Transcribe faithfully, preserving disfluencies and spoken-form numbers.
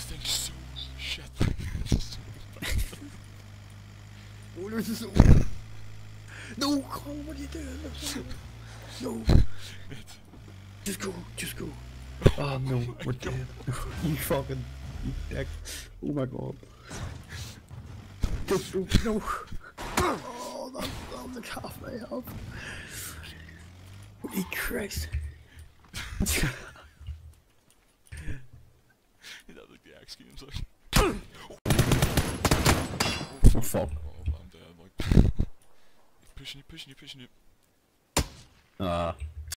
thing's so shit. Oh, there's this. No, Colin, what are you doing? No. Just go, just go. Oh no, Oh we're dead. You fucking, you dick. Oh my god. Just go, no. Oh, that, that was like half my health. Holy Christ. That like the X Games, like. Oh fuck. Oh, I'm dead, like. Pushing you, pushing you, pushing you. Ah.